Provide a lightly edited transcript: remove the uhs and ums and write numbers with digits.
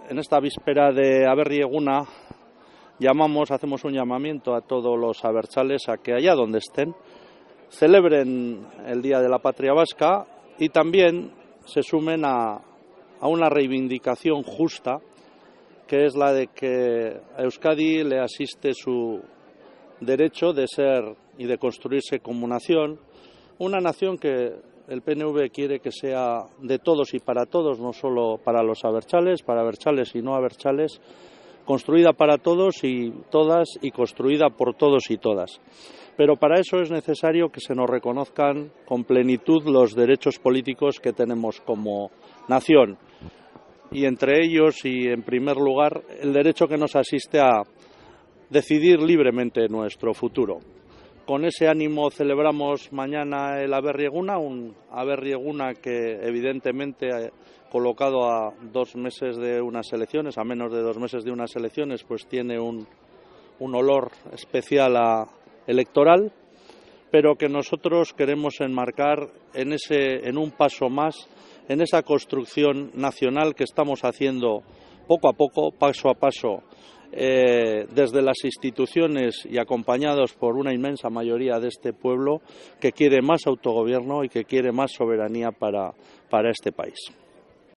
en esta víspera de Aberri Eguna hacemos un llamamiento a todos los abertzales a que allá donde estén celebren el Día de la Patria Vasca y también se sumen a una reivindicación justa, que es la de que a Euskadi le asiste su derecho de ser y de construirse como nación, una nación que el PNV quiere que sea de todos y para todos, no solo para los abertzales, para abertzales y no abertzales, construida para todos y todas y construida por todos y todas. Pero para eso es necesario que se nos reconozcan con plenitud los derechos políticos que tenemos como nación. Y entre ellos, y en primer lugar, el derecho que nos asiste a decidir libremente nuestro futuro. Con ese ánimo celebramos mañana el Aberri Eguna, un Aberri Eguna que evidentemente colocado a 2 meses de unas elecciones, a menos de 2 meses de unas elecciones, pues tiene un olor especial electoral, pero que nosotros queremos enmarcar en un paso más, en esa construcción nacional que estamos haciendo poco a poco, paso a paso, desde las instituciones y acompañados por una inmensa mayoría de este pueblo que quiere más autogobierno y que quiere más soberanía para este país.